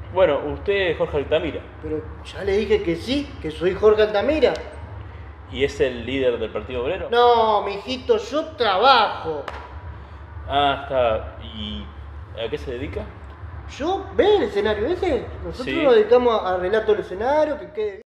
Bueno, usted es Jorge Altamira Pero ya le dije que sí, que soy Jorge Altamira. y es el líder del Partido Obrero. No, mijito, yo trabajo. Ah, está. ¿Y a qué se dedica? ¿Yo? ¿Ve el escenario ese? Nosotros Sí. nos dedicamos a arreglar todo el escenario, que quede